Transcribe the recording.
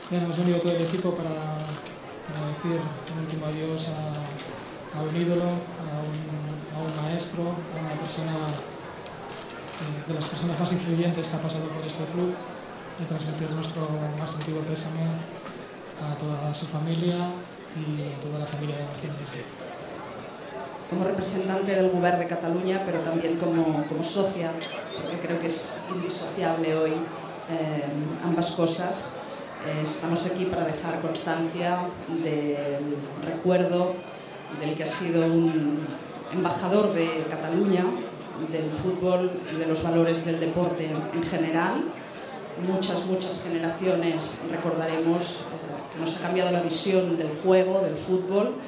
Bien, hemos venido todo el equipo para decir un último adiós a un ídolo, a un maestro, a una persona de las personas más influyentes que ha pasado por este club, y transmitir nuestro más sentido pésame a toda su familia y a toda la familia de Barcelona. Como representante del Govern de Cataluña, pero también como socia, porque creo que es indisociable hoy ambas cosas. Estamos aquí para dejar constancia del recuerdo del que ha sido un embajador de Cataluña, del fútbol y de los valores del deporte en general. Muchas generaciones recordaremos que nos ha cambiado la visión del juego, del fútbol.